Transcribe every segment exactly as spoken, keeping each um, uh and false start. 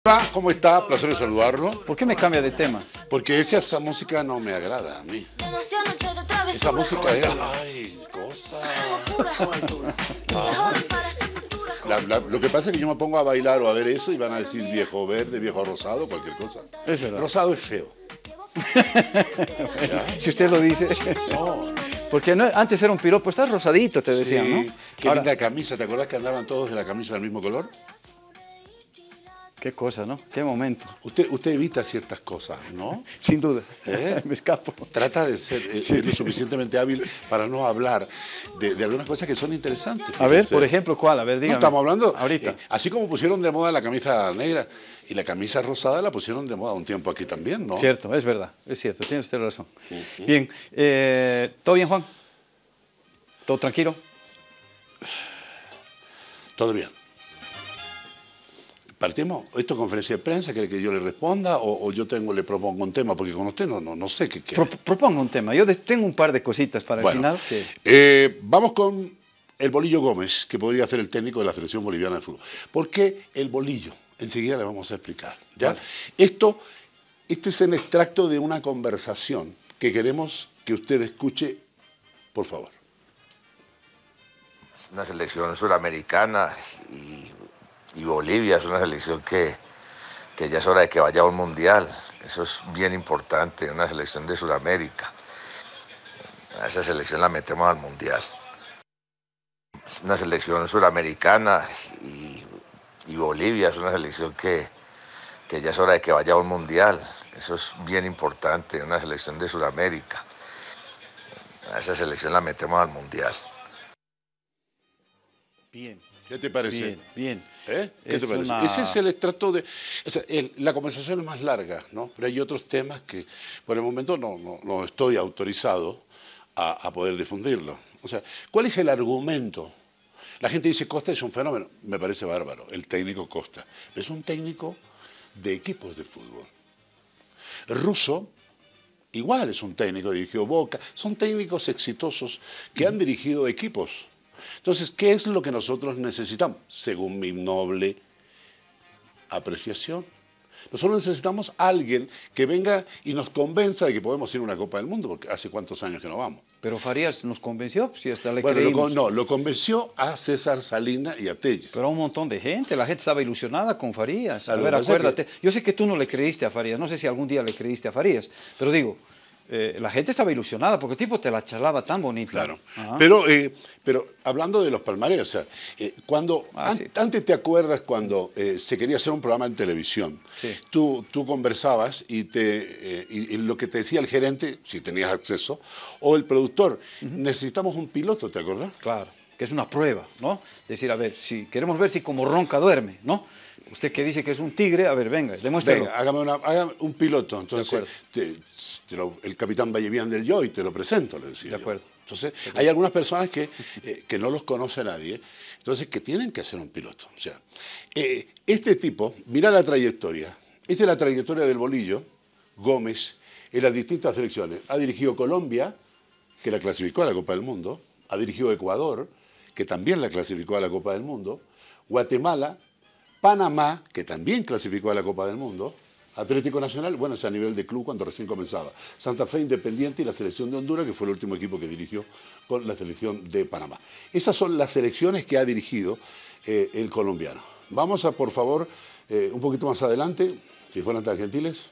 Hola, ¿cómo está? Placer de saludarlo. ¿Por qué me cambia de tema? Porque esa, esa música no me agrada a mí. Esa música es... ¡Ay, cosa! Ah. La, la, lo que pasa es que yo me pongo a bailar o a ver eso y van a decir viejo verde, viejo rosado, cualquier cosa. Es verdad. Rosado es feo. Si usted lo dice. No. Porque no, antes era un piropo, estás rosadito, te decían, Sí. ¿no? Qué Ahora, linda camisa, ¿te acordás que andaban todos de la camisa del mismo color? qué cosa, ¿no? Qué momento. Usted, usted evita ciertas cosas, ¿no? Sin duda. ¿Eh? Me escapo. Trata de ser eh, Sí. lo suficientemente hábil para no hablar de, de algunas cosas que son interesantes. A ver, Fíjese. por ejemplo, ¿cuál? A ver, No, dígame. estamos hablando, Ahorita. eh, así como pusieron de moda la camisa negra y la camisa rosada la pusieron de moda un tiempo aquí también, ¿no? Cierto, es verdad, es cierto, tiene usted razón. Uh-huh. Bien, eh, ¿todo bien, Juan? ¿Todo tranquilo? Todo bien. Partimos, esto es conferencia de prensa, ¿quiere que yo le responda o, o yo tengo, le propongo un tema? Porque con usted no, no, no sé qué quiere. Pro, propongo un tema, yo de, tengo un par de cositas para bueno, el final. Que... Eh, vamos con el Bolillo Gómez, que podría ser el técnico de la Selección Boliviana de Fútbol. ¿Por qué el Bolillo? Enseguida le vamos a explicar. ¿ya? Vale. Esto, este es el extracto de una conversación que queremos que usted escuche, por favor. Una selección suramericana y, y Bolivia es una selección que, que ya es hora de que vaya a un mundial. Eso es bien importante, una selección de Sudamérica. A esa selección la metemos al mundial. Una selección suramericana y, y Bolivia es una selección que, que ya es hora de que vaya a un mundial. Eso es bien importante, una selección de Sudamérica. A esa selección la metemos al mundial. Bien. ¿Qué te parece? Bien, bien. ¿Eh? ¿Qué es te parece? una... Ese es el extracto de... O sea, el, la conversación es más larga, ¿no? Pero hay otros temas que por el momento no, no, no estoy autorizado a, a poder difundirlo. O sea, ¿cuál es el argumento? La gente dice Costa es un fenómeno. Me parece bárbaro, el técnico Costa. Es un técnico de equipos de fútbol. Russo, igual es un técnico, dirigió Boca. Son técnicos exitosos que han dirigido equipos. Entonces, ¿qué es lo que nosotros necesitamos? Según mi noble apreciación. Nosotros necesitamos a alguien que venga y nos convenza de que podemos ir a una Copa del Mundo, porque hace cuántos años que no vamos. Pero Farías nos convenció, si hasta le bueno, creímos. Lo, no, lo convenció a César Salinas y a Telles. Pero a un montón de gente, la gente estaba ilusionada con Farías. Claro, a ver, acuérdate. Que... Yo sé que tú no le creíste a Farías, no sé si algún día le creíste a Farías, pero digo... Eh, la gente estaba ilusionada porque el tipo te la charlaba tan bonita. Claro, pero, eh, pero hablando de los palmarés, o sea, eh, cuando, ah, an sí. antes te acuerdas cuando eh, se quería hacer un programa en televisión, sí. tú, tú conversabas y, te, eh, y, y lo que te decía el gerente, si tenías acceso, o el productor, uh-huh. necesitamos un piloto, ¿te acordás? Claro, que es una prueba, ¿no? Decir, a ver, si queremos ver si como ronca duerme, ¿no? Usted que dice que es un tigre, a ver, venga, demuéstralo. Venga, hágame, una, hágame un piloto. Entonces, te, te lo, el capitán Vallevian del Yo y te lo presento, le decía. De acuerdo. Yo. Entonces, hay algunas personas que, eh, que no los conoce nadie, entonces que tienen que hacer un piloto. O sea, eh, este tipo, mira la trayectoria. Esta es la trayectoria del Bolillo Gómez en las distintas selecciones. Ha dirigido Colombia, que la clasificó a la Copa del Mundo. Ha dirigido Ecuador, que también la clasificó a la Copa del Mundo. Guatemala. Panamá, que también clasificó a la Copa del Mundo. Atlético Nacional, bueno, es a nivel de club cuando recién comenzaba. Santa Fe, Independiente y la selección de Honduras, que fue el último equipo que dirigió con la selección de Panamá. Esas son las selecciones que ha dirigido eh, el colombiano. Vamos a, por favor, eh, un poquito más adelante, si fueran tan gentiles.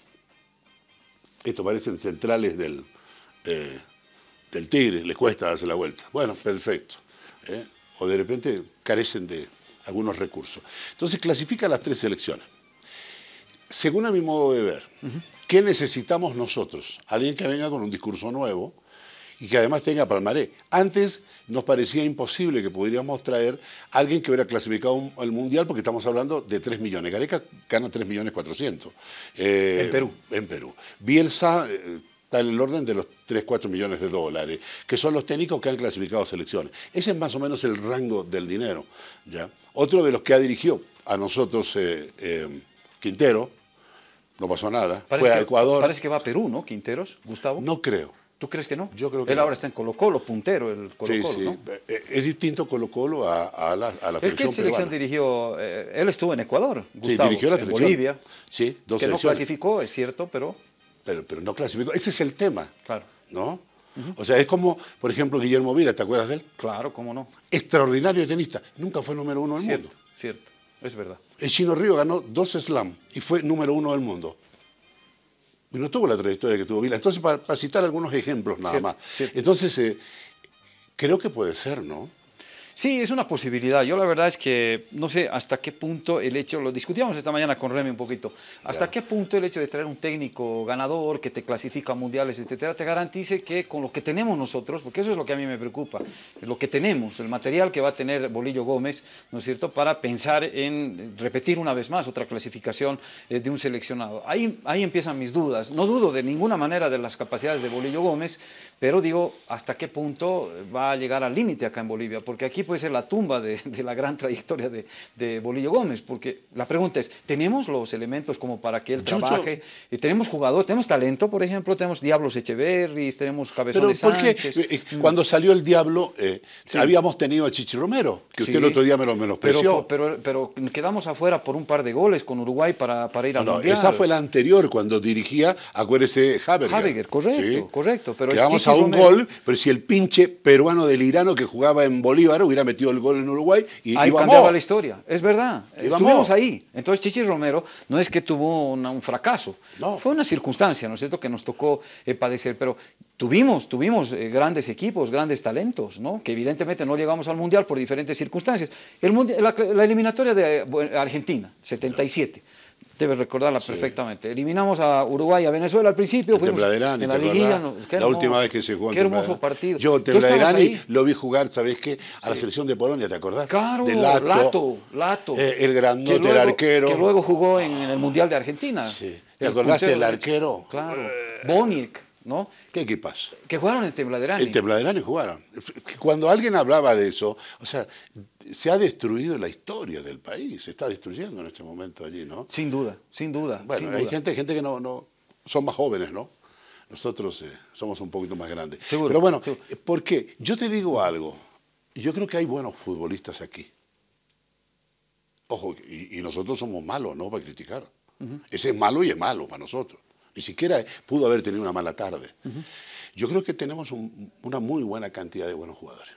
Esto parecen centrales del, eh, del Tigre, les cuesta darse la vuelta. Bueno, perfecto. ¿eh? O de repente carecen de algunos recursos. Entonces clasifica las tres selecciones. Según a mi modo de ver, uh-huh. ¿qué necesitamos nosotros? Alguien que venga con un discurso nuevo y que además tenga palmarés. Antes nos parecía imposible que pudiéramos traer a alguien que hubiera clasificado al Mundial porque estamos hablando de tres millones. Gareca gana tres millones cuatrocientos. Eh, en Perú. En Perú. Bielsa... Eh, está en el orden de los tres, cuatro millones de dólares, que son los técnicos que han clasificado selecciones. Ese es más o menos el rango del dinero. ¿ya? Otro de los que ha dirigido a nosotros, eh, eh, Quintero, no pasó nada, parece fue a que, Ecuador. Parece que va a Perú, ¿no, Quinteros, Gustavo? No creo. ¿Tú crees que no? Yo creo que Él no. ahora está en Colo-Colo, puntero, el Colo-Colo, sí, sí. ¿no? Es distinto Colo-Colo a, a la, a la ¿Él qué selección selección peruana. dirigió? Eh, él estuvo en Ecuador, Sí, Gustavo, dirigió la en selección. Bolivia, Sí, dos que no selecciones. clasificó, es cierto, pero Pero, pero no clasificó. Ese es el tema, claro, ¿no? O sea, es como, por ejemplo, Guillermo Vila, ¿te acuerdas de él? claro, cómo no. Extraordinario tenista. Nunca fue número uno del Cierto, mundo. cierto, es verdad. El Chino Río ganó dos slam y fue número uno del mundo. Y no tuvo la trayectoria que tuvo Vila. Entonces, para, para citar algunos ejemplos nada Cierto, más. cierto. Entonces, eh, creo que puede ser, ¿no? Sí, es una posibilidad. Yo la verdad es que no sé hasta qué punto el hecho, lo discutíamos esta mañana con Remy un poquito, hasta Ya. qué punto el hecho de traer un técnico ganador que te clasifica a mundiales, etcétera, te garantice que con lo que tenemos nosotros, porque eso es lo que a mí me preocupa, lo que tenemos, el material que va a tener Bolillo Gómez, ¿no es cierto?, para pensar en repetir una vez más otra clasificación eh, de un seleccionado. Ahí, ahí empiezan mis dudas. No dudo de ninguna manera de las capacidades de Bolillo Gómez, pero digo, ¿hasta qué punto va a llegar al límite acá en Bolivia? Porque aquí puede ser la tumba de, de la gran trayectoria de, de Bolillo Gómez, porque la pregunta es, ¿tenemos los elementos como para que él Chucho. trabaje? Y tenemos jugador, tenemos talento, por ejemplo, tenemos Diablos Echeverris, tenemos Pero Cabezones ¿por qué? Sánchez. Eh, eh, Cuando salió el Diablo, eh, Sí. habíamos tenido a Chichi Romero, que usted Sí. el otro día me lo menospreció. Pero, pero, pero quedamos afuera por un par de goles con Uruguay para, para ir al No, no, Mundial. esa fue la anterior, cuando dirigía, acuérdese, Haberger. Haberger, correcto, correcto, pero es Quedamos Chichi a un Romero. gol, pero si el pinche peruano del Irano que jugaba en Bolívar hubiera metido el gol en Uruguay, y Ahí íbamos. cambiaba la historia, es verdad. Íbamos. Estuvimos ahí. Entonces Chichi Romero no es que tuvo una- un fracaso, No. fue una circunstancia, ¿no es cierto?, que nos tocó eh, padecer, pero tuvimos, tuvimos eh, grandes equipos, grandes talentos, ¿no?, que evidentemente no llegamos al Mundial por diferentes circunstancias. El mundi- la, la eliminatoria de bueno, Argentina, setenta y siete. Debes recordarla perfectamente. Eliminamos a Uruguay y a Venezuela al principio. En Fuimos Tembladerani, en la ¿te liguilla. acordás? no, qué La hermoso, última vez que se jugó en Qué hermoso Tembladerani. partido. Yo en ¿Tú estabas Tembladerani ahí? lo vi jugar, ¿sabes qué? A la selección de Polonia, ¿te acordás? Claro, De Lato, Lato. Lato. Eh, el grandote, Que el luego- arquero. Que luego jugó en, en el Mundial de Argentina. Sí. ¿Te El acordás puntero el derecho. arquero? Claro. Boniek, ¿no? ¿Qué equipas? Que jugaron en Tembladerani. En Tembladerani jugaron. Cuando alguien hablaba de eso, o sea, se ha destruido la historia del país, se está destruyendo en este momento allí, ¿no? Sin duda, sin duda. Bueno, sin hay duda. gente, gente que no, no, son más jóvenes, ¿no? Nosotros eh, somos un poquito más grandes. Seguro, Pero bueno, seguro. ¿por qué? Yo te digo algo. Yo creo que hay buenos futbolistas aquí. Ojo, y, y nosotros somos malos, ¿no? Para criticar. Ese es malo y es malo para nosotros. Ni siquiera pudo haber tenido una mala tarde. Yo creo que tenemos un- una muy buena cantidad de buenos jugadores.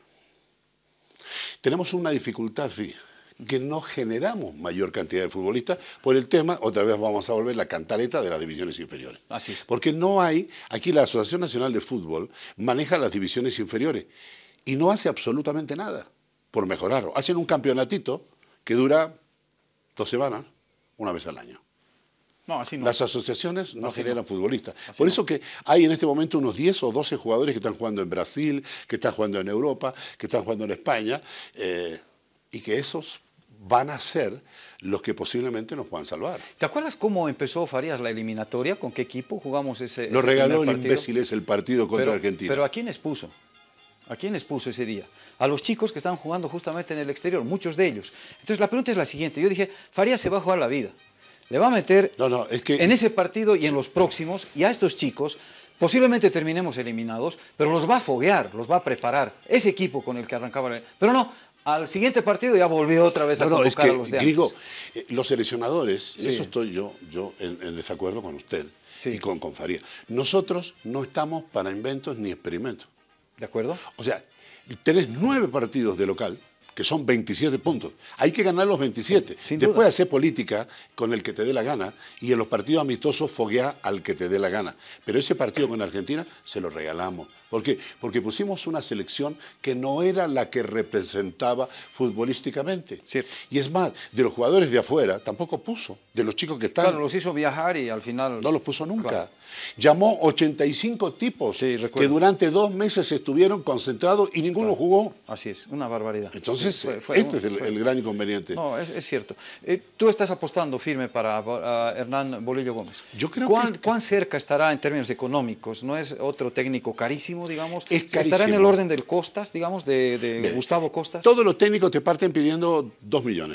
Tenemos una dificultad, sí, que no generamos mayor cantidad de futbolistas por el tema, otra vez vamos a volver la cantaleta de las divisiones inferiores. Así es. Porque no hay, aquí la Asociación Nacional de Fútbol maneja las divisiones inferiores y no hace absolutamente nada por mejorarlo. Hacen un campeonatito que dura dos semanas, una vez al año. No, así no. Las asociaciones no Así generan no. futbolistas. Así Por no. eso que hay en este momento unos diez o doce jugadores que están jugando en Brasil, que están jugando en Europa, que están jugando en España, eh, y que esos van a ser los que posiblemente nos puedan salvar. ¿Te acuerdas cómo empezó Farías la eliminatoria? ¿Con qué equipo jugamos ese Lo ese regaló primer el partido? imbécil es el partido contra pero, Argentina. Pero ¿a quiénes puso? ¿A quiénes puso ese día? A los chicos que estaban jugando justamente en el exterior, muchos de ellos. Entonces la pregunta es la siguiente. Yo dije, Farías se va a jugar la vida. Le va a meter No, no, es que- en ese partido y en los próximos, y a estos chicos, posiblemente terminemos eliminados, pero los va a foguear, los va a preparar. Ese equipo con el que arrancaba. el- Pero no, al siguiente partido ya volvió otra vez a No, no, es convocar que, a los de Grigo, antes. eh, los seleccionadores, en Sí. eso estoy yo, yo en, en desacuerdo con usted Sí. y con, con Farías. Nosotros no estamos para inventos ni experimentos. ¿De acuerdo? O sea, tenés nueve partidos de local, que son veintisiete puntos. Hay que ganar los veintisiete. Sin Después duda. hacer política con el que te dé la gana y en los partidos amistosos foguea al que te dé la gana. Pero ese partido con Argentina se lo regalamos. ¿Por qué? Porque pusimos una selección que no era la que representaba futbolísticamente. Cierto. Y es más, de los jugadores de afuera tampoco puso. De los chicos que están, Claro, los hizo viajar y al final... no los puso nunca. Claro. Llamó ochenta y cinco tipos Sí, recuerdo. que durante dos meses estuvieron concentrados y ninguno jugó. Así es, una barbaridad. Entonces, Sí, fue- fue- este es el, fue- el gran inconveniente. No, es, es cierto. Eh, tú estás apostando firme para a Hernán Bolillo Gómez. Yo creo ¿Cuán, que- ¿Cuán cerca estará en términos económicos? ¿No es otro técnico carísimo, digamos? Es ¿Estará en el carísimo. orden del Costas, digamos, de, de Bien. Gustavo Costas? Todos los técnicos te parten pidiendo dos millones.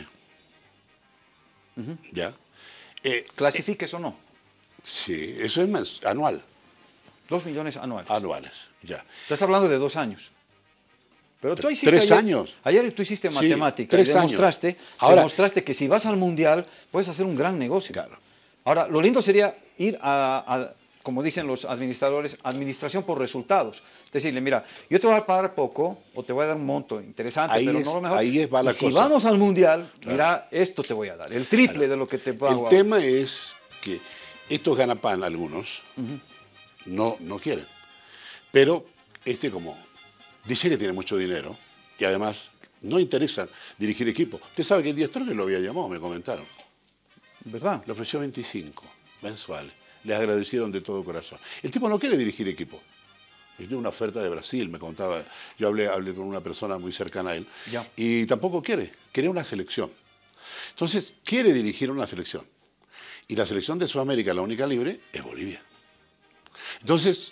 ¿Ya? Eh, ¿Clasifiques o no? sí, eso es mens- anual. Dos millones anuales. Anuales, ya. Estás hablando de dos años. Pero tú hiciste Tres ayer, años. Ayer tú hiciste Sí, matemática tres y demostraste, años. Ahora, demostraste que si vas al Mundial puedes hacer un gran negocio. Claro. Ahora, lo lindo sería ir a, a, como dicen los administradores, administración por resultados. Decirle, mira, yo te voy a pagar poco o te voy a dar un monto interesante, Ahí pero es- no lo mejor. ahí es va la y si cosa. vamos al Mundial, Claro. mira, esto te voy a dar, el triple Claro. de lo que te pago El ahora. tema es que estos ganapan algunos no, no quieren. Pero este como dice que tiene mucho dinero y además no interesa dirigir equipo. Usted sabe que el Diestro que lo había llamado, me comentaron. ¿Verdad? Le ofreció veinticinco mensuales. Les agradecieron de todo corazón. El tipo no quiere dirigir equipo. Tiene una oferta de Brasil, me contaba. Yo hablé, hablé con una persona muy cercana a él. Ya. Y tampoco quiere. Quiere una selección. Entonces, quiere dirigir una selección. Y la selección de Sudamérica, la única libre, es Bolivia. Entonces,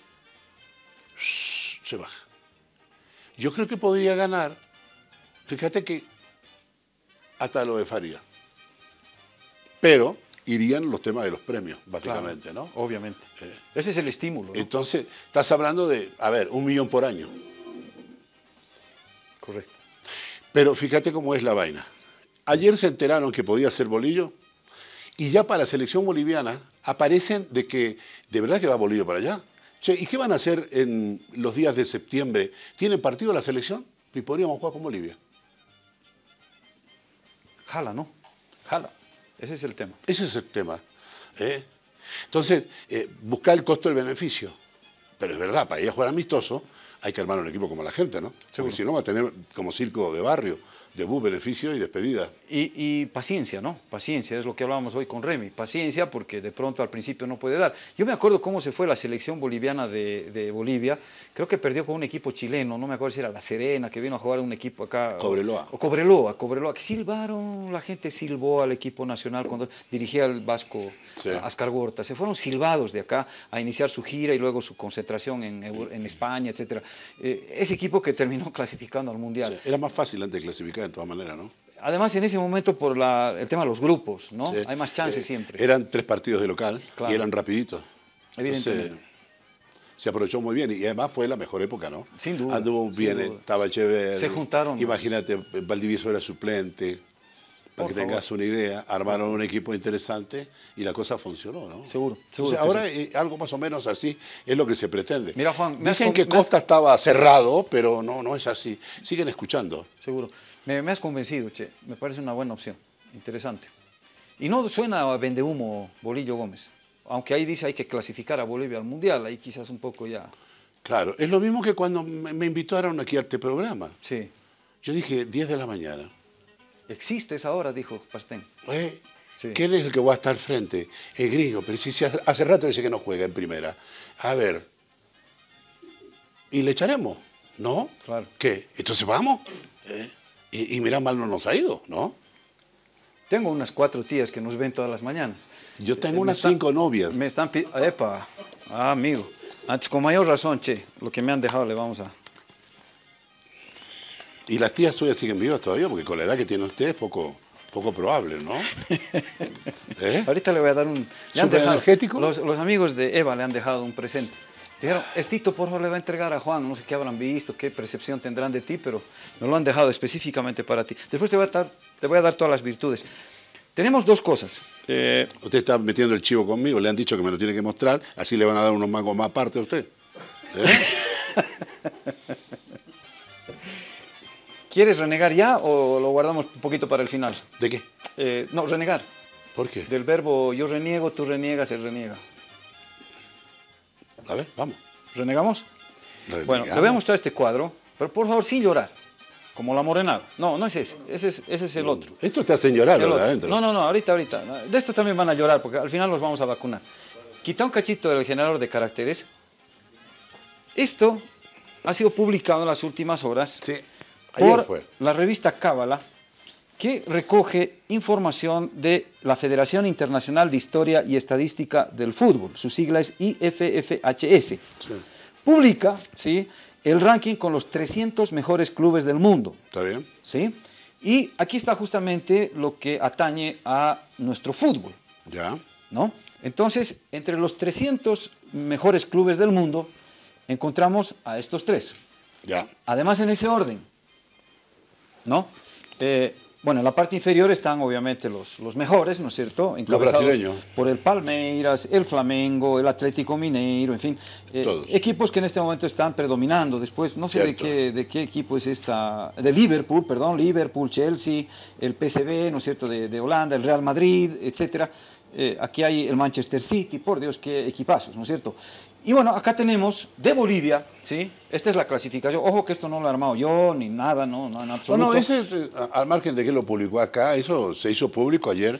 se baja. Yo creo que podría ganar. Fíjate que hasta lo de Faría. Pero irían los temas de los premios, básicamente, Claro, ¿no? obviamente. Eh. Ese es el estímulo, ¿no? Entonces, estás hablando de, a ver, un millón por año. Correcto. Pero fíjate cómo es la vaina. Ayer se enteraron que podía ser Bolillo y ya para la selección boliviana aparecen de que de verdad que va Bolillo para allá. Che, ¿y qué van a hacer en los días de septiembre? ¿Tienen partido la selección? Y podríamos jugar con Bolivia. Jala, ¿no? Jala. Ese es el tema. Ese es el tema. ¿eh? Entonces, eh, buscar el costo del beneficio. Pero es verdad, para ir a jugar amistoso hay que armar un equipo como la gente, ¿no? Seguro. Porque si no va a tener como circo de barrio, debut, beneficio y despedida. Y, y paciencia, ¿no? Paciencia, es lo que hablábamos hoy con Remy. Paciencia porque de pronto al principio no puede dar. Yo me acuerdo cómo se fue la selección boliviana de, de Bolivia. Creo que perdió con un equipo chileno, no me acuerdo si era La Serena, que vino a jugar un equipo acá. Cobreloa. O, o Cobreloa, Cobreloa, que silbaron, la gente silbó al equipo nacional cuando dirigía el vasco Sí. Ascar Gorta. Se fueron silbados de acá a iniciar su gira y luego su concentración en, Euro- en España, etcétera. Eh, ese equipo que terminó clasificando al Mundial. Sí, era más fácil antes de clasificar de todas maneras, ¿no? Además, en ese momento, por la- el tema de los grupos, ¿no? Sí. Hay más chances Eh, siempre. Eran tres partidos de local Claro. y eran rapiditos. Evidentemente. Entonces, se aprovechó muy bien y además fue la mejor época, ¿no? Sin duda, Anduvo sin bien, duda. estaba chévere. Se juntaron los- Imagínate, Valdivieso era suplente. Para Por que favor. tengas una idea, armaron un equipo interesante y la cosa funcionó, ¿no? Seguro, seguro Entonces, que ahora eh, algo más o menos así es lo que se pretende. Mira, Juan, me has Dicen con- que me has- Costa estaba cerrado, pero no, no es así. Siguen escuchando. Seguro. Me, me has convencido, che. Me parece una buena opción. Interesante. Y no suena a vendehumo Bolillo Gómez. Aunque ahí dice hay que clasificar a Bolivia al Mundial. Ahí quizás un poco ya... Claro, es lo mismo que cuando me, me invitaron aquí a este programa. Sí. Yo dije diez de la mañana. Existe esa hora, dijo Pastén. Eh, Sí. ¿Quién es el que va a estar al frente? El gringo, pero si se hace, hace rato dice que no juega en primera. A ver, ¿y le echaremos? ¿No? Claro. ¿Qué? Entonces vamos. Eh, y, y mira, mal no nos ha ido, ¿no? Tengo unas cuatro tías que nos ven todas las mañanas. Yo tengo Eh, me unas están- cinco novias. Me están pidiendo... Epa. Ah, amigo. Antes, con mayor razón, che. Lo que me han dejado le vamos a... Y las tías suyas siguen vivas todavía, porque con la edad que tiene usted es poco, poco probable, ¿no? ¿Eh? Ahorita le voy a dar un... le han ¿Superenergético? dejado- Los, los amigos de Eva le han dejado un presente. Dijeron, Estito, por favor, le va a entregar a Juan. No sé qué habrán visto, qué percepción tendrán de ti, pero nos lo han dejado específicamente para ti. Después te voy a dar, te voy a dar todas las virtudes. Tenemos dos cosas. Eh, Usted está metiendo el chivo conmigo, le han dicho que me lo tiene que mostrar, así le van a dar unos mangos más aparte a usted. ¿Eh? ¿Quieres renegar ya o lo guardamos un poquito para el final? ¿De qué? Eh, no, renegar. ¿Por qué? Del verbo yo reniego, tú reniegas, él reniega. A ver, vamos. ¿Renegamos? Bueno, Renegamos. le voy a mostrar este cuadro, pero por favor sin llorar, como la morenada. No, no es ese, ese es, ese es el otro. Esto te hace llorar, El ¿verdad? otro. Adentro. No, no, no, ahorita, ahorita. De estos también van a llorar porque al final los vamos a vacunar. Quita un cachito del generador de caracteres. Esto ha sido publicado en las últimas horas Sí, ayer por fue. la revista Cábala, que recoge información de la Federación Internacional de Historia y Estadística del Fútbol. Su sigla es I F F H S. Sí. Publica, ¿sí?, el ranking con los trescientos mejores clubes del mundo. ¿Está bien? ¿Sí? Y aquí está justamente lo que atañe a nuestro fútbol, Ya. ¿no? Entonces, entre los trescientos mejores clubes del mundo, encontramos a estos tres. Ya. Además, en ese orden, ¿no? Eh, bueno, en la parte inferior están obviamente los, los mejores, ¿no es cierto? Encabezados brasileños. por el Palmeiras, el Flamengo, el Atlético Mineiro, en fin. Eh, Todos. equipos que en este momento están predominando. Después, no sé de Cierto. qué, de qué equipo es esta, de Liverpool, perdón, Liverpool, Chelsea, el P S V, ¿no es cierto?, de, de Holanda, el Real Madrid, etcétera. Eh, aquí hay el Manchester City, por Dios, qué equipazos, ¿no es cierto? Y bueno, acá tenemos de Bolivia, ¿sí? Esta es la clasificación. Ojo que esto no lo he armado yo, ni nada, no, no en absoluto. No, no, ese, eh, al margen de que lo publicó acá, eso se hizo público ayer.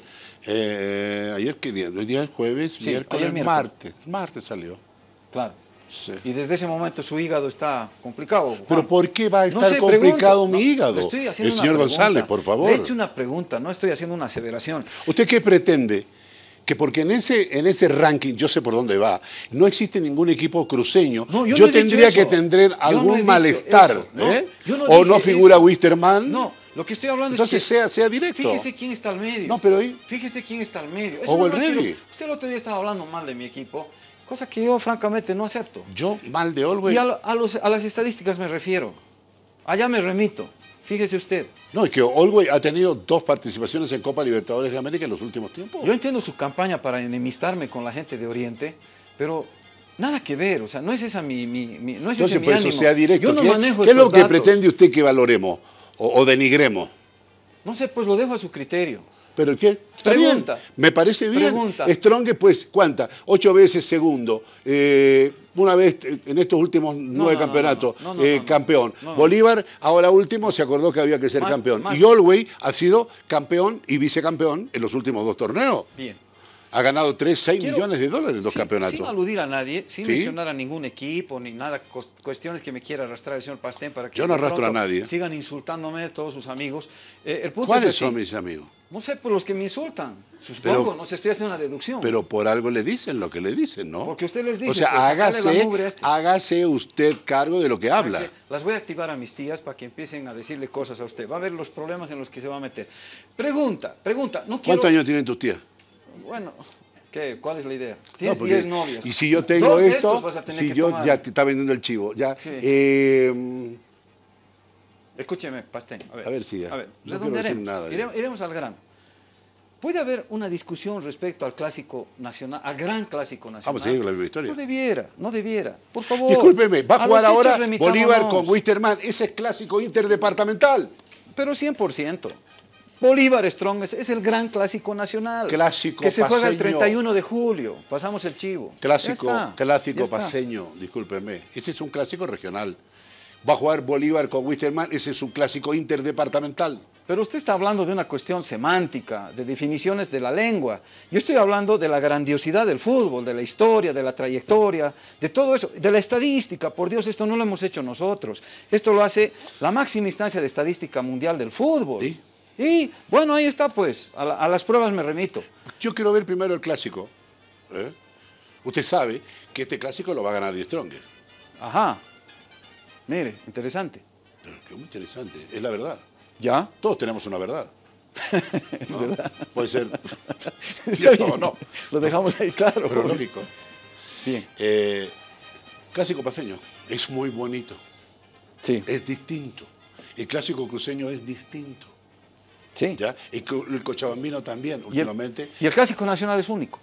Eh, ¿Ayer qué día? Hoy día es jueves, Sí, miércoles, ayer miércoles. martes. Martes salió. Claro. Sí. Y desde ese momento su hígado está complicado, Juan. Pero ¿por qué va a No estar sé, complicado pregunto. mi No, hígado? le estoy haciendo El una señor pregunta. González, por favor. Le he hecho una pregunta, no estoy haciendo una aseveración. ¿Usted qué pretende? Que porque en ese, en ese ranking, yo sé por dónde va, no existe ningún equipo cruceño. No, yo yo no he dicho tendría eso. que tener Yo algún no he dicho malestar. eso. No, ¿eh? yo no ¿O dije no figura eso. Wisterman? No, lo que estoy hablando Entonces es que... sea, sea directo. Fíjese quién está al medio. No, pero ahí- Fíjese quién está al medio. O no el es que lo- Revi. Usted el otro día estaba hablando mal de mi equipo, cosa que yo francamente no acepto. Yo, mal de Olwey. Y a, lo- a los- a las estadísticas me refiero. Allá me remito. Fíjese usted. No, es que Olwey ha tenido dos participaciones en Copa Libertadores de América en los últimos tiempos. Yo entiendo su campaña para enemistarme con la gente de Oriente, pero nada que ver, o sea, no es esa mi, mi, mi- no es Entonces, ese mi por eso ánimo. sea directo. Yo no ¿Qué, manejo qué es lo estos que datos. pretende usted que valoremos o, o denigremos? No sé, pues lo dejo a su criterio. ¿Pero qué? Está Pregunta. bien, me parece bien. Pregunta. Strong, pues, ¿cuánta? Ocho veces segundo. Eh, una vez en estos últimos nueve no, no, campeonatos, no, no, no, eh, no, no. campeón. No, no. Bolívar, ahora último, se acordó que había que ser Más- campeón. más- Y Olwey ha sido campeón y vicecampeón en los últimos dos torneos. Bien. Ha ganado tres, seis Quiero- millones de dólares en dos sin, campeonatos. Sin aludir a nadie, sin ¿Sí? mencionar a ningún equipo, ni nada, cos- cuestiones que me quiera arrastrar el señor Pastén para que Yo no de arrastro a pronto nadie. sigan insultándome todos sus amigos. Eh, el punto ¿Cuáles es así. son mis amigos? No sé, por los que me insultan. Supongo, Pero- no sé, estoy haciendo una deducción. Pero por algo le dicen lo que le dicen, ¿no? Porque usted les dice, O sea, pues, sacale la hágase, mugre a este. hágase usted cargo de lo que habla. Que las voy a activar a mis tías para que empiecen a decirle cosas a usted. Va a ver los problemas en los que se va a meter. Pregunta, pregunta. No quiero... ¿Cuántos años tienen tus tías? Bueno, ¿qué? ¿Cuál es la idea? No, Tienes porque- diez novias. Y si yo tengo Dos de esto, estos vas a tener si que yo tomar. ya te está vendiendo el chivo, ya. Sí. eh, Escúcheme, Pastén. A ver, A ver, siga. A ver, No quiero redondearemos. decir nada ya. Iremos, iremos al grano. ¿Puede haber una discusión respecto al clásico nacional, al gran clásico nacional? Vamos a seguir con la misma historia. No debiera, no debiera. Por favor. Discúlpeme, va a a jugar los ahora hechos remitámonos. Bolívar con Wisterman. Ese es clásico interdepartamental. Pero cien por ciento. Bolívar Strong es, es el gran clásico nacional. Clásico que se juega el paseño. treinta y uno de julio. Pasamos el chivo. Clásico, Ya está, clásico ya está. paseño, discúlpeme. Ese es un clásico regional. Va a jugar Bolívar con Wisterman. Ese es un clásico interdepartamental. Pero usted está hablando de una cuestión semántica, de definiciones de la lengua. Yo estoy hablando de la grandiosidad del fútbol, de la historia, de la trayectoria, de todo eso, de la estadística. Por Dios, esto no lo hemos hecho nosotros. Esto lo hace la máxima instancia de estadística mundial del fútbol. ¿Sí? Y bueno, ahí está pues, a, la- a las pruebas me remito. Yo quiero ver primero el clásico. ¿eh? Usted sabe que este clásico lo va a ganar Die Strongest. Ajá. Mire, interesante. Pero qué muy interesante, es la verdad. ¿Ya? Todos tenemos una verdad. ¿no? Puede ser Está cierto bien. o no, Lo dejamos ahí claro. pero lógico. Bien. Eh, clásico paseño es muy bonito, Sí. es distinto. El clásico cruceño es distinto. Sí. ¿ya? El, co- el cochabambino también, Y el, últimamente. y el clásico nacional es único.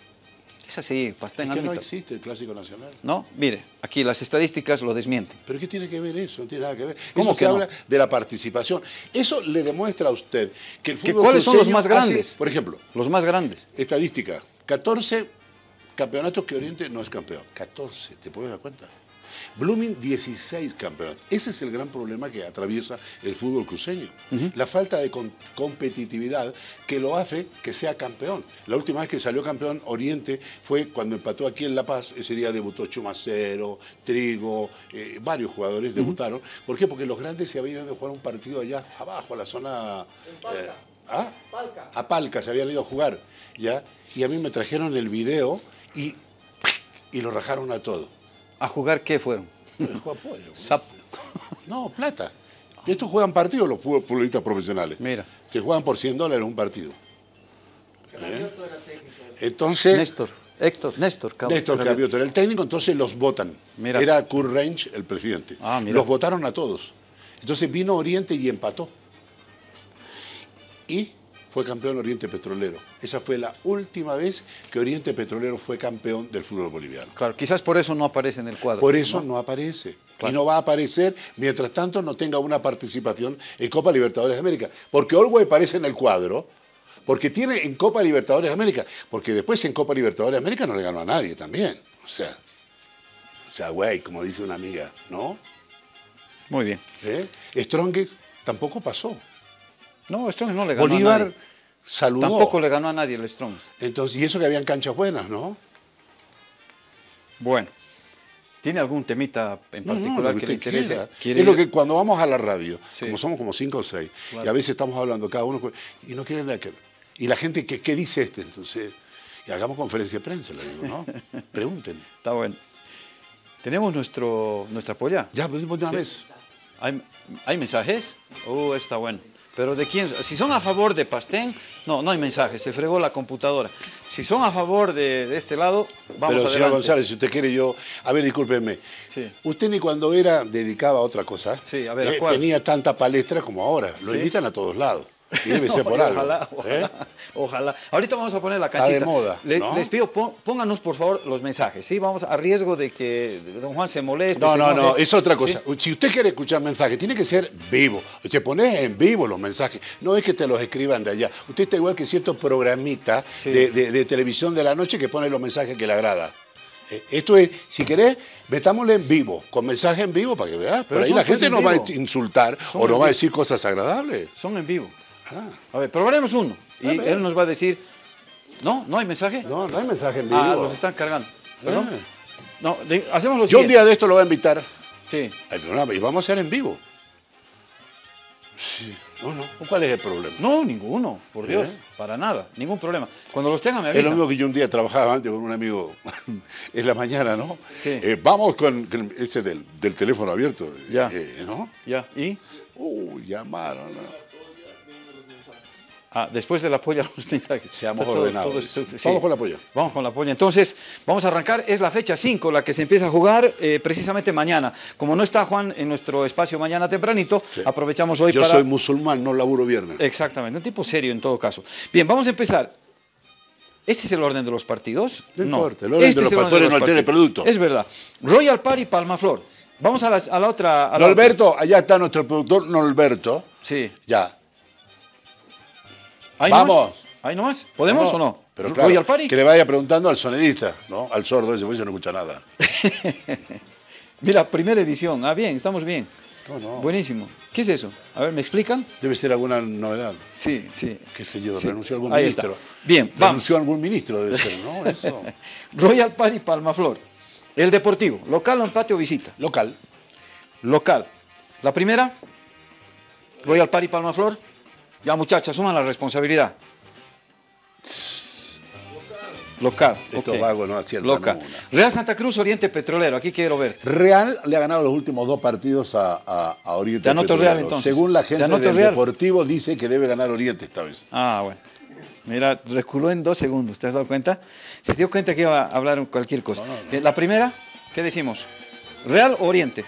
Es así, Pastén. Es que no admita. existe el clásico nacional. No, mire, aquí las estadísticas lo desmienten. ¿Pero qué tiene que ver eso? No tiene nada que ver. ¿Cómo Eso que se no? habla de la participación. Eso le demuestra a usted que el ¿Que fútbol ¿Cuáles son los cruceño más grandes? hace, por ejemplo, Los más grandes. estadística, catorce campeonatos que Oriente no es campeón. catorce, ¿te puedes dar cuenta? Blooming, dieciséis campeonatos. Ese es el gran problema que atraviesa el fútbol cruceño. La falta de con- competitividad que lo hace que sea campeón. La última vez que salió campeón Oriente fue cuando empató aquí en La Paz. Ese día debutó Chumacero, Trigo, eh, varios jugadores debutaron. ¿Por qué? Porque los grandes se habían ido a jugar un partido allá abajo, a la zona... eh, ¿ah? A Palca se habían ido a jugar. ¿ya? Y a mí me trajeron el video y, y lo rajaron a todo. ¿A jugar qué fueron? Juega pollo. Sapo. No, plata. Estos juegan partidos los futbolistas profesionales. Mira. Te juegan por cien dólares un partido. ¿Eh? Entonces, Néstor. Héctor, Néstor. Cab Néstor Cavioto era el técnico, entonces los votan. Mira. Era Kurt Range el presidente. Ah, mira. Los votaron a todos. Entonces vino Oriente y empató. Y fue campeón Oriente Petrolero. Esa fue la última vez que Oriente Petrolero fue campeón del fútbol boliviano. Claro, quizás por eso no aparece en el cuadro. Por eso ¿no? no aparece. Claro. Y no va a aparecer mientras tanto no tenga una participación en Copa Libertadores de América. Porque Always aparece en el cuadro, porque tiene en Copa Libertadores de América, porque después en Copa Libertadores de América no le ganó a nadie también. O sea, o sea, güey, como dice una amiga, ¿no? Muy bien. ¿Eh? Strongest tampoco pasó. No, Strong no le ganó Bolívar a nadie. saludó. Tampoco le ganó a nadie el Strong. Entonces, y eso que habían canchas buenas, ¿no? Bueno. ¿Tiene algún temita en No, no, particular lo que, que le usted interese? quiera. ¿Quiere Es lo ir? que cuando vamos a la radio, Sí. como somos como cinco o seis, Claro. y a veces estamos hablando cada uno, con- y no quieren nada que ver. Y la gente, ¿qué, qué dice este? Entonces, y hagamos conferencia de prensa, le digo, ¿no? Pregunten. Está bueno. Tenemos nuestro, nuestra polla. Ya, pues de una Sí. vez. ¿Hay, ¿Hay mensajes? Oh, está bueno. Pero ¿de quién? Si son a favor de Pastén, no, no hay mensajes, se fregó la computadora. Si son a favor de, de este lado, vamos Pero, adelante. señor González, si usted quiere yo... A ver, discúlpeme. Sí. Usted ni cuando era dedicaba a otra cosa, Sí, a ver, ¿a eh, cuál? tenía tanta palestra como ahora. Lo Sí. invitan a todos lados. Y debe ser por No, algo. ojalá, ¿eh? ojalá, ojalá. Ahorita vamos a poner la Está canchita. de moda, Le- ¿no? Les pido, pon- pónganos por favor los mensajes, ¿sí? Vamos a riesgo de que don Juan se moleste. No, se no, no, enoje. es otra ¿Sí? cosa. Si usted quiere escuchar mensajes, tiene que ser vivo. Usted pone en vivo los mensajes. No es que te los escriban de allá. Usted está igual que cierto programita Sí. de, de- de televisión de la noche que pone los mensajes que le agrada. Eh, Esto es, si querés, metámosle en vivo, con mensaje en vivo para que veas. Pero Por ahí son la pues gente en no va vivo. a insultar Son o no en va a vivo. decir cosas agradables. Son en vivo. Ah, A ver, probaremos uno. Y A ver. él nos va a decir, ¿no? ¿No hay mensaje? no, no hay mensaje en vivo. Ah, los están cargando. ¿Perdón? Ah. No, de- hacemos lo Yo un siguiente. día de esto lo voy a invitar. Sí. Al programa y vamos a hacer en vivo. Sí. No, no. ¿Cuál es el problema? No, ninguno, por Dios, ¿Eh? para nada, ningún problema. Cuando los tengan me Es lo avisan. mismo que yo un día trabajaba antes con un amigo en la mañana, ¿no? Sí. Eh, vamos con, con ese del, del teléfono abierto, Ya. eh, ¿no? Ya, ¿y? Uh, llamaron, ¿no? Ah, después de la polla los mensajes. Seamos Está todo- ordenados. todo esto- sí. Vamos con la polla. Vamos con la polla. Entonces, vamos a arrancar. Es la fecha cinco, la que se empieza a jugar eh, precisamente mañana. Como no está Juan en nuestro espacio mañana tempranito, Sí. aprovechamos hoy Yo para... soy musulmán, no laburo viernes. Exactamente, un tipo serio en todo caso. Bien, vamos a empezar. ¿Este es el orden de los partidos? No importa, el orden de los es factores no altera el partidos. producto. Es verdad. Royal Party Palmaflor. Vamos a la, a la otra... a la Norberto, allá está nuestro productor Norberto. otra. Sí. Ya. ¿Ahí Vamos. nomás? ¿Ahí nomás? ¿Podemos No, o no? Pero claro, ¿Royal Party? que le vaya preguntando al sonidista, ¿no? Al sordo ese, porque ese no escucha nada. Mira, primera edición. Ah, bien, estamos bien. No, no. Buenísimo. ¿Qué es eso? A ver, ¿me explican? Debe ser alguna novedad. Sí, sí. ¿Qué sé yo? Sí. ¿Renunció algún Ahí ministro? está. Bien, vamos. Renunció algún ministro, debe ser, ¿no? Eso. Royal Party Palmaflor. El Deportivo. ¿Local o empate o visita? Local. Local. La primera. Royal Party Palmaflor. Ya, muchachos, asuman la responsabilidad. Local. Estos ok. vagos no aciertan Local. una. Real Santa Cruz, Oriente Petrolero. Aquí quiero ver. Real le ha ganado los últimos dos partidos a, a, a Oriente. Te anoto Petrolero. Real, entonces. Según la Te gente anoto del Real. Deportivo, dice que debe ganar Oriente esta vez. Ah, bueno. Mira, reculó en dos segundos, ¿te has dado cuenta? Se dio cuenta que iba a hablar cualquier cosa. Eh, La primera, ¿qué decimos? ¿Real o Oriente?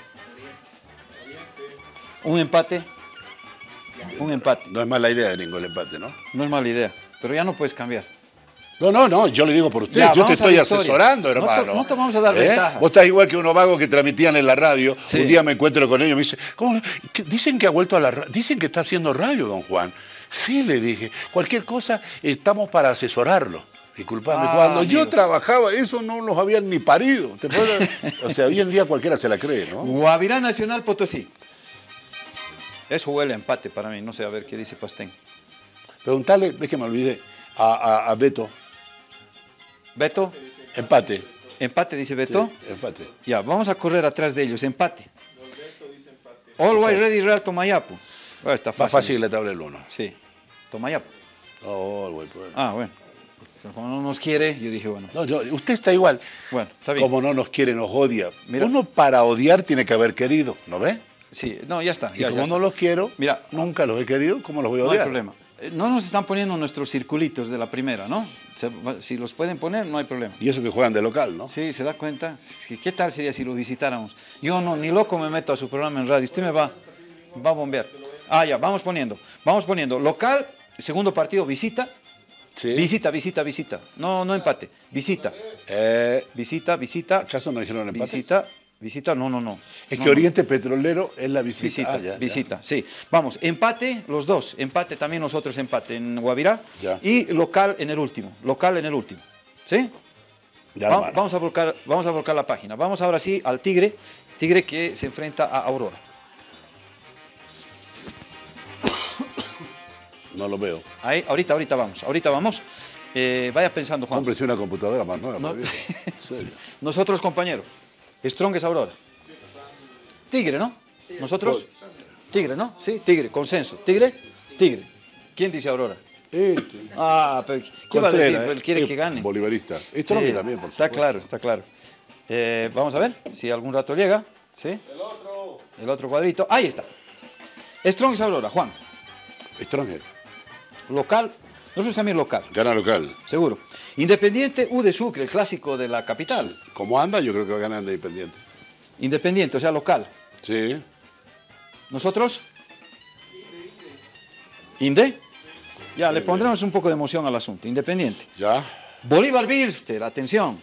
Un empate. Un empate. No es mala idea de ningún empate, ¿no? No es mala idea, pero ya no puedes cambiar. No, no, no, yo le digo por usted, Ya, yo te vamos a estoy victoria. asesorando, No te- hermano. no te vamos a dar ventaja. Vos estás igual que unos vagos que transmitían en la radio. Sí. Un día me encuentro con ellos y me dice, ¿cómo? ¿Qué? Dicen que ha vuelto a la radio, dicen que está haciendo radio, don Juan. Sí, le dije, cualquier cosa estamos para asesorarlo. Disculpame, Ah, cuando amigo. yo trabajaba, eso no los habían ni parido. ¿Te puedo- O sea, hoy en día cualquiera se la cree, ¿no? Guavirá Nacional Potosí. Eso huele a empate para mí, no sé, a ver qué dice Pastén. Preguntarle, déjeme olvidé, a, a, a Beto, Beto, empate. empate dice Beto. Sí, empate. Ya, vamos a correr atrás de ellos, empate. Always Ready Real Tomayapo. Ah, está Más fácil. fácil eso. la tabla del uno. Sí, Tomayapo. Oh, güey, pues. Ah, bueno. Pero como no nos quiere, yo dije, bueno, No, yo- usted está igual. bueno, está bien. Como no nos quiere, nos odia. Mira. Uno para odiar tiene que haber querido, ¿no ve? Sí, no, ya está. Y ya, como ya no está. los quiero, Mira, nunca los he querido, ¿cómo los voy a no hay odiar? problema. No nos están poniendo nuestros circulitos de la primera, ¿no? Se, si los pueden poner, no hay problema. Y eso que juegan de local, ¿no? Sí, ¿se da cuenta? ¿Qué tal sería si lo visitáramos? Yo no, ni loco me meto a su programa en radio. Usted me va, va a bombear. Ah, ya, vamos poniendo. Vamos poniendo. Local, segundo partido, visita. Sí. Visita, visita, visita. No, no empate. Visita. Eh, Visita, visita. ¿Acaso no dijeron empate? Visita, visita, no, no, no. Es No, que no. Oriente Petrolero es la visita. Visita, Ah, ya, ya. visita, sí. Vamos, empate los dos, empate también nosotros, empate en Guavirá Ya. y local en el último, local en el último, ¿sí? Ya, Va- hermano. vamos, a volcar, vamos a volcar la página, vamos ahora sí al Tigre, Tigre que se enfrenta a Aurora. No lo veo. Ahí, ahorita, ahorita vamos, ahorita vamos. Eh, vaya pensando, Juan. Hombre, si una computadora más nueva. No- por Dios. En serio. Nosotros, compañero, Strong es Aurora. Tigre, ¿no? Nosotros, Tigre, ¿no? Sí, Tigre, consenso. Tigre, Tigre. ¿Quién dice Aurora? Este. Ah, pero ¿qué va a decir? Contreras, Él quiere eh, que gane. Bolivarista. Strong Sí, también, por está supuesto. claro, está claro. Eh, vamos a ver si algún rato llega. ¿Sí? El otro. El otro cuadrito. Ahí está. Strong es Aurora, Juan. Strong. Local. Nosotros también local, Gana local. seguro. Independiente U de Sucre, el clásico de la capital. Como anda, yo creo que va a ganar de Independiente. Independiente, o sea, local. Sí. ¿Nosotros? ¿Inde? Ya, le pondremos un poco de emoción al asunto. Independiente. Ya. Bolívar Bilster, atención.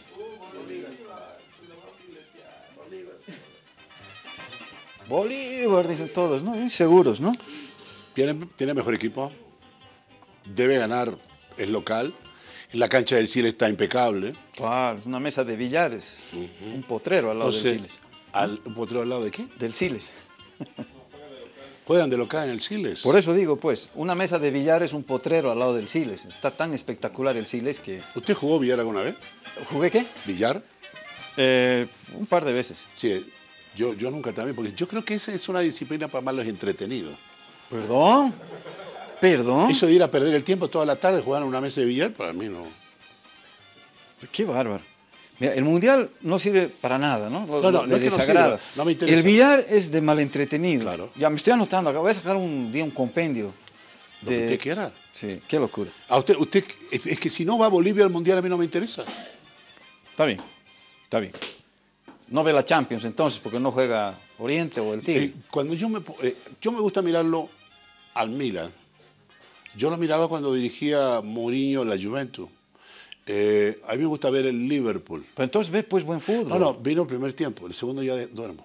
Bolívar, dicen todos, ¿no? Inseguros, ¿no? Tiene, tiene mejor equipo. Debe ganar. Es local. En la cancha del Chile está impecable. Claro, es una mesa de billares. Un potrero al lado del Entonces, Siles. al, ¿un potrero al lado de qué? Del Siles. Juegan de local en el Siles. Por eso digo, pues, una mesa de billares, un potrero al lado del Siles. Está tan espectacular el Siles que... ¿Usted jugó billar alguna vez? ¿Jugué qué? ¿Billar? Eh, un par de veces. Sí. Yo, yo nunca también, porque yo creo que esa es una disciplina para más los entretenidos. ¿Perdón? ¿Perdón? Eso de ir a perder el tiempo toda la tarde jugando en una mesa de billar, para mí no. Qué bárbaro. Mira, el mundial no sirve para nada, ¿no? Lo- No, no, le no es que no desagrada. sirva, no me interesa. El billar es de malentretenido. Claro. Ya me estoy anotando acá. Voy a sacar un día un compendio. Lo que de- usted quiera. Sí, qué locura. A usted, usted, es es que si no va a Bolivia al Mundial a mí no me interesa. Está bien, está bien. No ve la Champions entonces porque no juega Oriente o el Tigre. Eh, cuando yo me, po- eh, yo me gusta mirarlo al Milan. Yo lo miraba cuando dirigía Mourinho la Juventus. Eh, a mí me gusta ver el Liverpool. Pero entonces ve pues buen fútbol. No, no, vino el primer tiempo, el segundo ya de- duermo.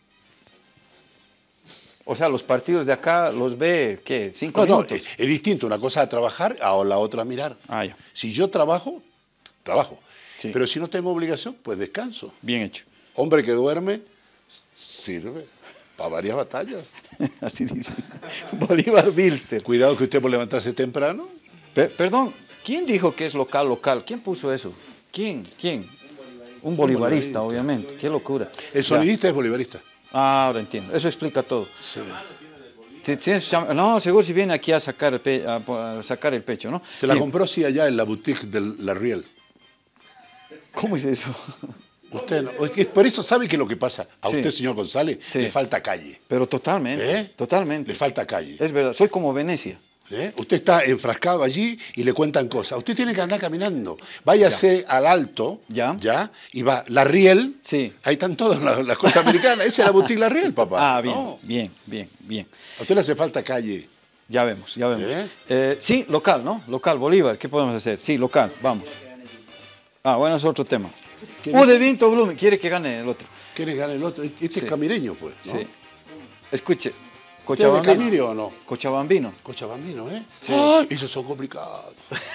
O sea, los partidos de acá los ve, ¿qué? ¿Cinco No, no, minutos? es, es distinto, una cosa es trabajar a la otra mirar. Ah, ya. Si yo trabajo, trabajo. Sí. Pero si no tengo obligación, pues descanso. Bien hecho. Hombre que duerme, sirve para varias batallas. Así dice. Bolívar Bilster. Cuidado que usted por levantarse temprano. Per- perdón, ¿quién dijo que es local, local? ¿Quién puso eso? ¿Quién? ¿Quién? Un bolivarista, obviamente. Qué locura. El Ya. sonidista es bolivarista. Ah, ahora entiendo. Eso explica todo. Te- tienes cham- No, seguro si viene aquí a sacar el, pe- a po- a sacar el pecho, ¿no? Se la Bien. compró sí allá en la boutique de La Riel. ¿Cómo es eso? Usted no- es que por eso sabe que lo que pasa. A Sí. usted, señor González, Sí. le falta calle. Pero totalmente, ¿Eh? totalmente. Le falta calle. Es verdad, soy como Venecia. ¿Eh? Usted está enfrascado allí y le cuentan cosas. Usted tiene que andar caminando. Váyase al alto, Ya. ¿ya? Y va, La Riel, Sí. ahí están todas las, las cosas americanas. Esa es la boutique La Riel, papá. Ah, bien, No. bien, bien, bien. A usted le hace falta calle. Ya vemos, ya vemos. ¿Eh? Eh, sí, local, ¿no? Local, Bolívar, ¿qué podemos hacer? Sí, local, vamos. Ah, bueno, es otro tema. ¿Qué U de Vinto Blumen, quiere que gane el otro. ¿Quiere ganar el otro? Este Sí. es camireño, pues, ¿no? Sí. Escuche, ¿Usted es de Cochabambino. Camire o no? Cochabambino. Cochabambino, ¿eh? Sí. ¡Ay! Esos son complicados.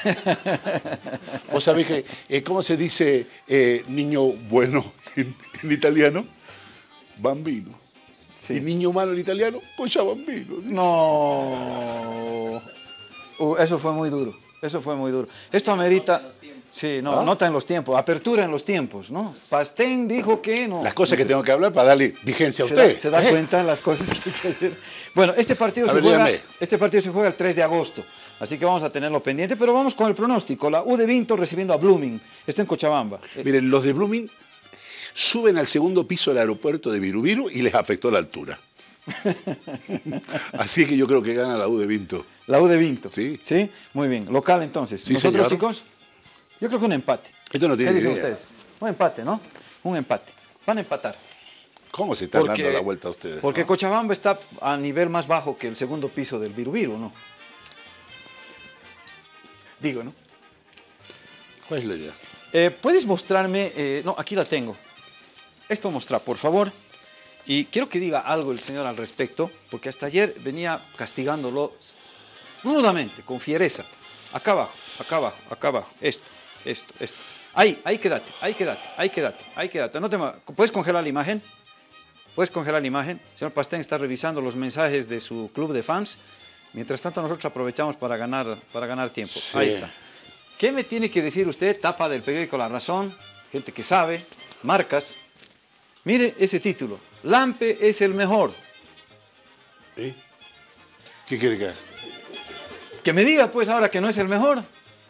¿Vos sabés que, eh, cómo se dice eh, niño bueno en, en italiano? Bambino. Sí. Y niño malo en italiano, Cochabambino. No. Uh, eso fue muy duro. Eso fue muy duro. Esto amerita. Sí, no, ¿Ah? nota en los tiempos, apertura en los tiempos, ¿no? Pastén dijo que no. Las cosas que Se- tengo que hablar para darle vigencia a se usted. da, se da ¿eh? cuenta de las cosas que hay que hacer. Bueno, este partido, A se ver, juega, dígame. este partido se juega el tres de agosto, así que vamos a tenerlo pendiente, pero vamos con el pronóstico. La U de Vinto recibiendo a Blooming, esto en Cochabamba. Eh, Miren, los de Blooming suben al segundo piso del aeropuerto de Virubiru y les afectó la altura. Así que yo creo que gana la U de Vinto. La U de Vinto. Sí. Sí, muy bien. Local entonces. Sí, ¿Nosotros, señor. chicos? Yo creo que un empate. Esto no tiene ¿Qué dicen idea. ustedes? Un empate, ¿no? Un empate. Van a empatar. ¿Cómo se están Porque- dando la vuelta a ustedes? Porque ¿no? Cochabamba está a nivel más bajo que el segundo piso del Virubiru, ¿no? Digo, ¿no? ¿Cuál es la idea? Eh, ¿Puedes mostrarme? eh, no, aquí la tengo. Esto mostra, por favor. Y quiero que diga algo el señor al respecto, porque hasta ayer venía castigándolo rudamente, con fiereza. Acá abajo, acá abajo, acá abajo. Esto, esto, esto. Ahí, ahí quédate, ahí quédate, ahí quédate, ahí quédate. No te ma- ¿Puedes congelar la imagen? ¿Puedes congelar la imagen? El señor Pastén está revisando los mensajes de su club de fans. Mientras tanto, nosotros aprovechamos para ganar, para ganar tiempo. Sí. Ahí está. ¿Qué me tiene que decir usted? Tapa del periódico La Razón, gente que sabe, marcas. Mire ese título. Lampe es el mejor. ¿Eh? ¿Qué quiere que haga? Que me diga, pues, ahora que no es el mejor.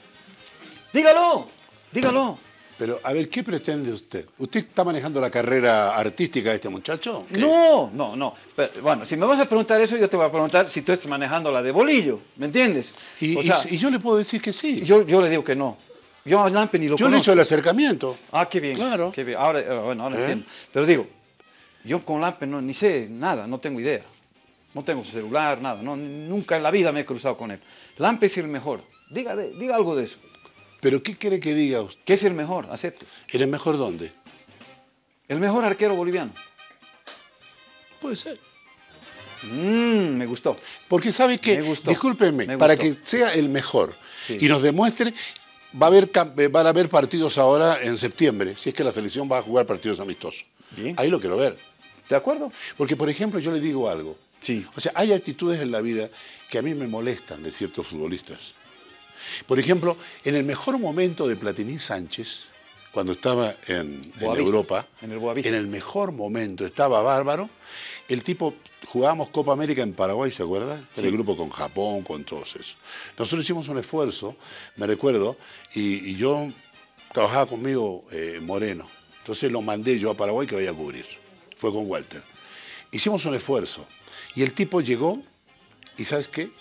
Dígalo, dígalo. Pero, a ver, ¿qué pretende usted? ¿Usted está manejando la carrera artística de este muchacho? ¿Qué? No, no, no. Pero, bueno, si me vas a preguntar eso, yo te voy a preguntar si tú estás manejando la de Bolillo. ¿Me entiendes? Y, O y- sea, y yo le puedo decir que sí. yo, yo le digo que no. Yo a Lampe ni lo Yo le he conozco. hecho el acercamiento. Ah, qué bien. Claro. Qué bien. Ahora, eh, bueno, ahora ¿Eh? entiendo. Pero digo, yo con Lampe no, ni sé nada, no tengo idea. No tengo su celular, nada. No, nunca en la vida me he cruzado con él. Lampe es el mejor. Diga, de- diga algo de eso. ¿Pero qué quiere que diga usted? ¿Qué es el mejor? Acepte. ¿Eres mejor dónde? El mejor arquero boliviano. Puede ser. Mmm, me gustó. Porque sabe que, Me gustó. discúlpeme, Me para gustó. que sea el mejor Sí. y nos demuestre, va a haber, cam- eh, van a haber partidos ahora en septiembre, si es que la selección va a jugar partidos amistosos. Bien. Ahí lo quiero ver. ¿De acuerdo? Porque, por ejemplo, yo le digo algo. Sí. O sea, hay actitudes en la vida que a mí me molestan de ciertos futbolistas. Por ejemplo, en el mejor momento de Platini Sánchez, cuando estaba en, en Boavista, Europa, en el Boavista. en el mejor momento, estaba bárbaro. El tipo, jugábamos Copa América en Paraguay, ¿se acuerda? En el grupo con Japón, con todos esos. Nosotros hicimos un esfuerzo, me recuerdo, y, y yo trabajaba conmigo eh, Moreno. Entonces lo mandé yo a Paraguay que vaya a cubrir. Fue con Walter. Hicimos un esfuerzo. Y el tipo llegó y, ¿sabes qué?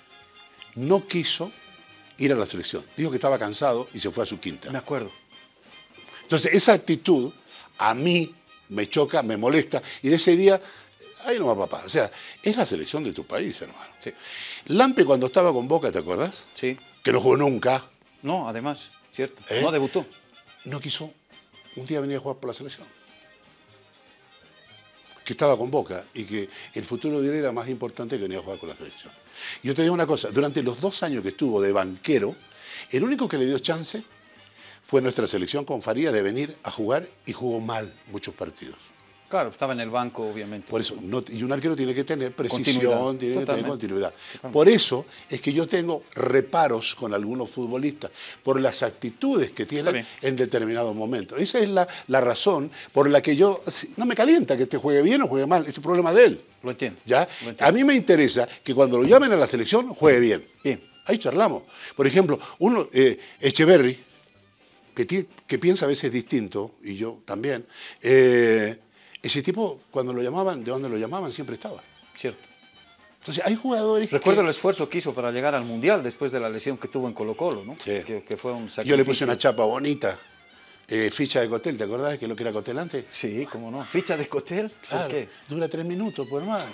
No quiso ir a la selección. Dijo que estaba cansado y se fue a su quinta. Me acuerdo. Entonces, esa actitud a mí me choca, me molesta. Y de ese día, ahí no va papá. O sea, es la selección de tu país, hermano. Sí. Lampe cuando estaba con Boca, ¿te acuerdas? Sí. Que no jugó nunca. No, además, cierto. ¿Eh? No debutó. No quiso un día venir a jugar por la selección. Que estaba con Boca y que el futuro de él era más importante que venir a jugar con la selección. Y yo te digo una cosa, durante los dos años que estuvo de banquero, el único que le dio chance fue nuestra selección con Faría de venir a jugar y jugó mal muchos partidos. Claro, estaba en el banco, obviamente. Por eso, no- y un arquero tiene que tener precisión, Continuidad. tiene que tener Totalmente. continuidad. Totalmente. Por eso es que yo tengo reparos con algunos futbolistas, por las actitudes que Está tienen bien. en determinados momentos. Esa es la, la razón por la que yo, si- no me calienta que este juegue bien o juegue mal, es el problema de él. Lo entiendo. ¿Ya? Lo entiendo. A mí me interesa que cuando lo llamen a la selección, juegue bien. Bien. Ahí charlamos. Por ejemplo, uno, eh, Echeverry, que, ti- que piensa a veces distinto, y yo también, eh, ese tipo, cuando lo llamaban, de donde lo llamaban, siempre estaba. Cierto. Entonces, hay jugadores Recuerdo que... el esfuerzo que hizo para llegar al Mundial después de la lesión que tuvo en Colo-Colo, ¿no? Sí. Que, que fue un sacrificio. Yo le puse una chapa bonita, eh, ficha de Cotel, ¿te acordás de lo que era Cotel antes? Sí, cómo no. ¿Ficha de Cotel? ¿Por Claro, qué? dura tres minutos, pues hermano.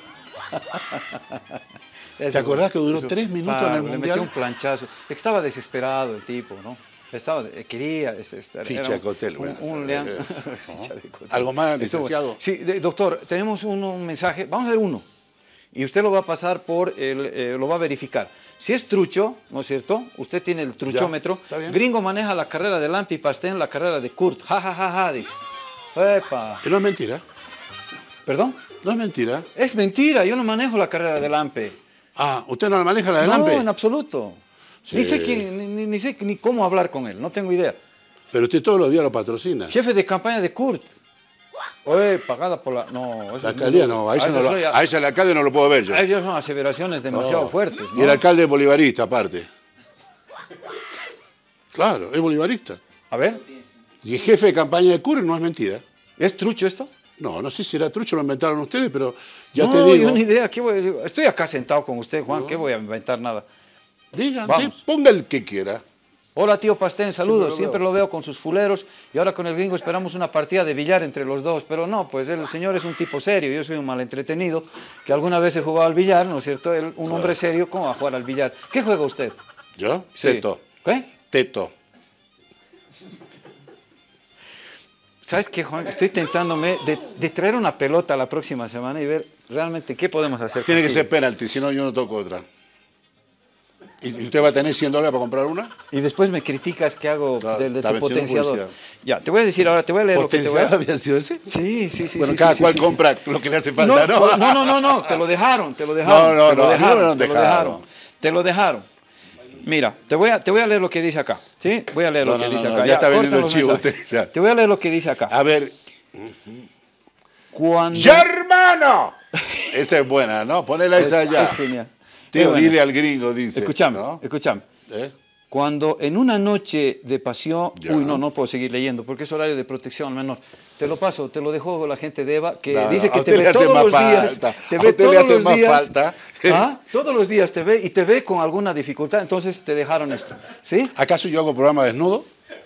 Eso, ¿Te acordás que duró eso, tres minutos claro, en el le Mundial? metió un planchazo. Estaba desesperado el tipo, ¿no? Estaba, eh, quería... es- es- era Ficha un- de Cotel, un, bueno, un eh, león. eh, Ficha de Cotel. ¿Algo más, Estuvo- licenciado? Sí, de- doctor, tenemos un, un mensaje. Vamos a ver uno. Y usted lo va a pasar por, el, eh, lo va a verificar. Si es trucho, ¿no es cierto? Usted tiene el truchómetro. está bien. Gringo maneja la carrera de Lampi y Pastén, la carrera de Kurt. Ja, ja, ja, ja, dice. Epa. Que no es mentira, ¿Perdón? no es mentira. Es mentira, yo no manejo la carrera de Lampe. Ah, ¿usted no la maneja la de No, Lampe? en absoluto. Sí. Ni sé quién, ni, ni- ni sé ni cómo hablar con él, no tengo idea. Pero usted todos los días lo patrocina. Jefe de campaña de Kurt. Oye, pagada por la... No, eso La es muy alcaldía duro. no, a ese, no eso lo- soy a- a ese el alcalde no lo puedo ver yo. a ellos son aseveraciones demasiado No. fuertes, ¿no? Y el alcalde es bolivarista, aparte. Claro, es bolivarista. A ver, Y el jefe de campaña de Cure no es mentira. ¿es trucho esto? No, no sé si era trucho, lo inventaron ustedes, pero ya no, te digo. yo ni idea. ¿Qué voy a- Estoy acá sentado con usted, Juan. No. ¿Qué voy a inventar nada? Digan, Vamos. sí, ponga el que quiera. Hola, tío Pastén, saludos. lo Siempre veo. lo veo con sus fuleros y ahora con el gringo esperamos una partida de billar entre los dos. Pero no, pues el señor es un tipo serio. Yo soy un mal entretenido que alguna vez he jugado al billar, ¿no es cierto? Él, un hombre serio, ¿cómo va a jugar al billar? ¿Qué juega usted? ¿Yo? Sí. Teto. ¿Qué? Teto. ¿Sabes qué, Juan? Estoy tentándome de, de traer una pelota la próxima semana y ver realmente qué podemos hacer. Tiene que contigo. ser penalti, si no yo no toco otra. ¿Y y usted va a tener cien dólares para comprar una? Y después me criticas que hago Está- de, de está tu venciendo potenciador. publicidad. Ya, te voy a decir ahora, te voy a leer lo que te voy a... ¿Potencial había sido ese? Sí, sí, sí. Bueno, sí, cada sí, cual sí, sí. compra lo que le hace No, falta, ¿no? no, no, no, no, te lo dejaron, te lo dejaron. No, no, te lo no, a mí no me dejaron, lo han te lo dejado. dejaron. Te lo dejaron. Mira, te voy a, te voy a leer lo que dice acá. ¿Sí? Voy a leer No, lo que no, dice no, acá. ya está corta vendiendo el los chivo mensajes. usted, ya. Te voy a leer lo que dice acá. A ver, Cuando... ¡ya hermano! Esa es buena, ¿no? Ponela Es, esa allá. es genial. Tío, Es buena. dile al gringo, dice. Escúchame, ¿no? escúchame. ¿Eh? Cuando en una noche de pasión... Ya. Uy, no, no puedo seguir leyendo porque es horario de protección al menor. Te lo paso, te lo dejo la gente de Eva, que No, dice no, que a te usted le ve hace todos más los días. falta. Te A ve usted le todos hace los más días. falta. ¿Ah? Todos los días te ve y te ve con alguna dificultad, entonces te dejaron esto. ¿Sí? ¿Acaso yo hago programa desnudo?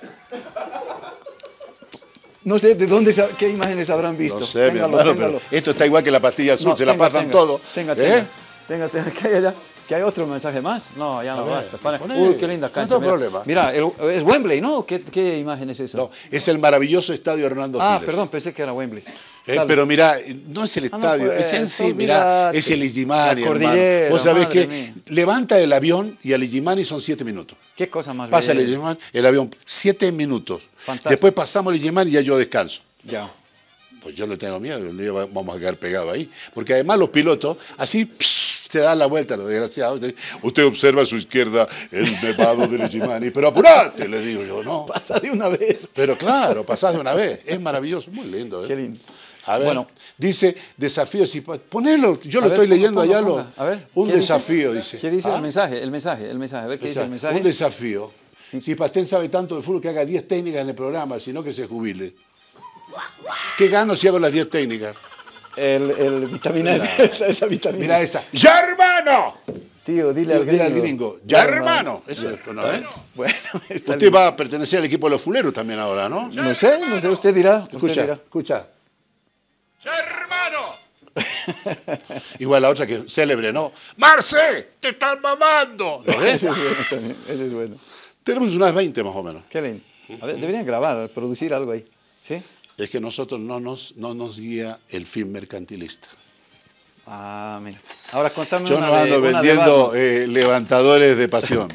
No sé de dónde, sa- qué imágenes habrán visto. No sé, mi Téngalo, hermano, téngalo. pero esto está igual que la pastilla azul, No, se la tenga, pasan tenga, todo. Tenga, ¿Eh? tenga, tenga, tenga, que hay allá. Que hay otro mensaje más. No, ya no ver, basta. Para- poné. Uy, qué linda No cancha. tengo mira, problema. mira, el- es Wembley, ¿no? ¿Qué, qué imagen es esa? No, es el maravilloso estadio Hernando ah, Siles. perdón, pensé que era Wembley. Eh, Dale. pero mira, no es el Ah, no, estadio, pues, es en sí, mira, olvídate. es el Illimani, La hermano. cordillera, Vos sabés madre que mía. levanta el avión y al Illimani son siete minutos. Qué cosa más Pasa el bella. Illimani, el avión, siete minutos. Fantástico. Después pasamos el Illimani y ya yo descanso. Ya. Pues yo le tengo miedo, un día va- vamos a quedar pegados ahí. Porque además los pilotos, así pss, se dan la vuelta, los desgraciados. Usted observa a su izquierda el nevado del Illimani, pero apurate, le digo yo, no. Pasa de una vez. Pero claro, pasás de una vez, es maravilloso, muy lindo. ¿eh? Qué lindo. A ver, Bueno. dice desafíos y pa- ponelo, yo lo A ver, estoy ponga, leyendo ponga, allá. ponga. Lo, A ver, un ¿qué dice? desafío, dice. ¿Qué dice ¿Ah? el mensaje? El mensaje, el mensaje. A ver qué dice el mensaje. Un desafío. Sí. Si Pastén sabe tanto de fútbol que haga diez técnicas en el programa, sino que se jubile. ¿Qué gano si hago las diez técnicas? El, el vitamina Mira. esa, esa vitamina. Mira esa. ¡Ya hermano! Tío, dile al Dile gringo. al gringo. ¡Ya hermano! Eso es, ¿no? ¿Eh? Bueno, está Usted lindo. va a pertenecer al equipo de los fuleros también ahora, ¿no? No sé, no sé, usted dirá. Usted Escucha, dirá. escucha. ¡Hermano! Igual la otra que es célebre, ¿no? ¡Marce! ¡Te están mamando! ¿Lo ves? Ese es bueno también, ese es bueno. Tenemos unas veinte más o menos. Qué lindo. A ver, deberían grabar, producir algo ahí. ¿Sí? Es que nosotros no nos, no nos guía el fin mercantilista. Ah, mira. Ahora contame Yo una no de- ando una de vendiendo Batman. eh, levantadores de pasión.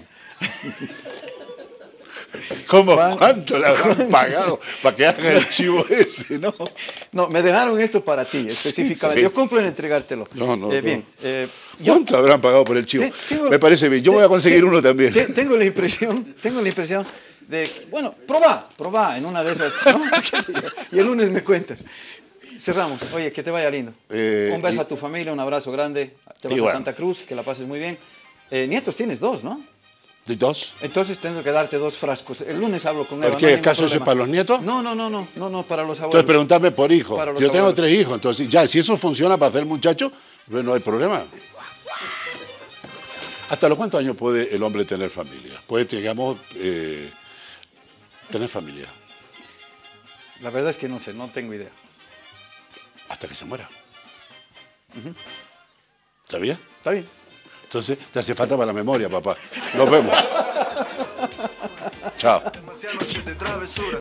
¿Cómo? Juan- ¿Cuánto le habrán pagado para que haga el chivo ese? No, No, me dejaron esto para ti, específicamente. sí. Yo cumplo en entregártelo. No, no, Eh, no. Bien. eh, yo ¿Cuánto habrán pagado por el chivo? te- tengo- Me parece bien. Yo te- voy a conseguir te- uno también. te- tengo la impresión, tengo la impresión de, que, bueno, probá, probá en una de esas, ¿no? ¿Qué sé yo? Y el lunes me cuentas. Cerramos. Oye, que te vaya lindo. Eh, un beso y- a tu familia, un abrazo grande. Te vas Igual. a Santa Cruz, que la pases muy bien. Eh, nietos tienes dos, ¿no? ¿De dos? Entonces tengo que darte dos frascos. El lunes hablo con ¿Por Eva. qué? no hay ningún ¿Acaso eso es problema. para los nietos? No, no, no, no, no, no, para los abuelos. Entonces preguntame por hijo. Para los Yo tengo abuelos. tres hijos, entonces ya, si eso funciona para hacer muchachos, pues no hay problema. ¿Hasta los cuántos años puede el hombre tener familia? Puede, digamos, eh, tener familia. La verdad es que no sé, no tengo idea. Hasta que se muera. ¿Está bien? ¿Está bien? Entonces, te hace falta para la memoria, papá. Nos vemos. Chao. Demasiadas noches de travesura.